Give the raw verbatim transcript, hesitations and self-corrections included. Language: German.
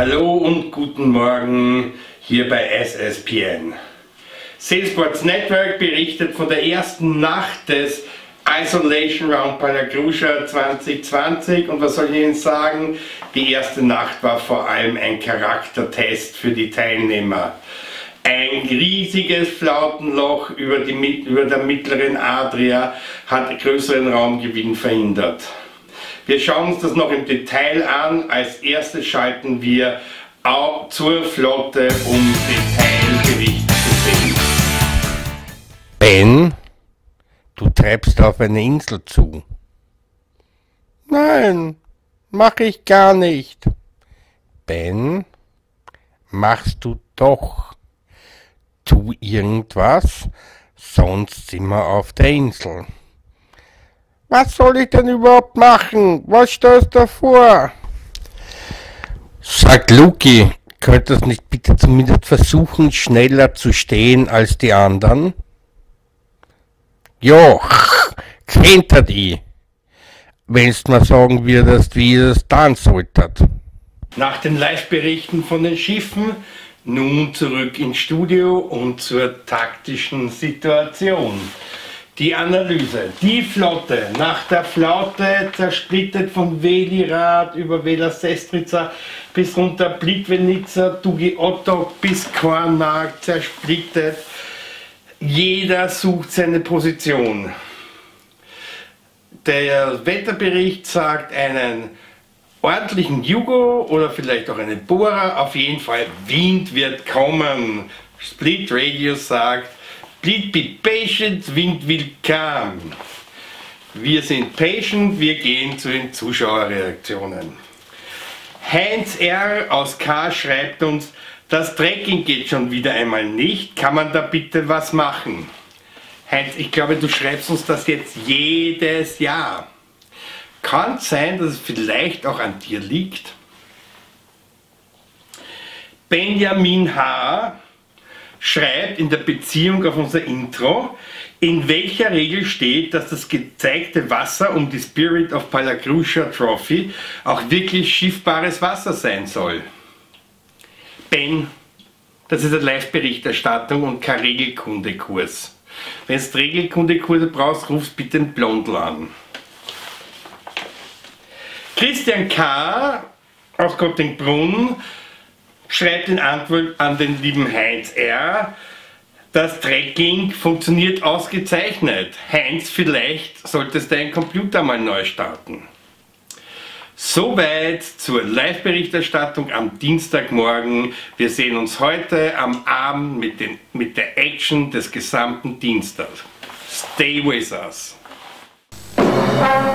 Hallo und guten Morgen hier bei S S P N. Salesforce Network berichtet von der ersten Nacht des Isolation Round Palagruja zwanzig zwanzig und was soll ich Ihnen sagen? Die erste Nacht war vor allem ein Charaktertest für die Teilnehmer. Ein riesiges Flautenloch über, die, über der mittleren Adria hat größeren Raumgewinn verhindert. Wir schauen uns das noch im Detail an. Als erstes schalten wir auch zur Flotte, um Detailbericht zu sehen. Ben, du treibst auf eine Insel zu. Nein, mach ich gar nicht. Ben, machst du doch. Tu irgendwas, sonst sind wir auf der Insel. Was soll ich denn überhaupt machen? Was stellst du vor? Sag Luki, könntest du nicht bitte zumindest versuchen, schneller zu stehen als die anderen? Jo, kennt er die, wenn's mal sagen würdest, wie ihr es dann solltet. Nach den Live-Berichten von den Schiffen, nun zurück ins Studio und zur taktischen Situation. Die Analyse. Die Flotte, nach der Flaute zersplittert von Velirad über Vela Sestrica bis runter Plitvinica, Dugi Otok bis Quarnag zersplittert. Jeder sucht seine Position. Der Wetterbericht sagt einen ordentlichen Jugo oder vielleicht auch einen Bohrer, auf jeden Fall Wind wird kommen. Split Radius sagt, Please be patient, Wind will come. Wir sind patient, wir gehen zu den Zuschauerreaktionen. Heinz R. aus K. schreibt uns, das Trekking geht schon wieder einmal nicht, kann man da bitte was machen? Heinz, ich glaube, du schreibst uns das jetzt jedes Jahr. Kann sein, dass es vielleicht auch an dir liegt. Benjamin H. schreibt in der Beziehung auf unser Intro, in welcher Regel steht, dass das gezeigte Wasser um die Spirit of Palagruja Trophy auch wirklich schiffbares Wasser sein soll. Ben, das ist eine Live-Berichterstattung und kein Regelkundekurs. Wenn du Regelkundekurse brauchst, rufst bitte den Blondl an. Christian K. aus Gottingbrunn schreibt in Antwort an den lieben Heinz R. Das Tracking funktioniert ausgezeichnet. Heinz, vielleicht solltest du deinen Computer mal neu starten. Soweit zur Live-Berichterstattung am Dienstagmorgen. Wir sehen uns heute am Abend mit, den, mit der Action des gesamten Dienstags. Stay with us.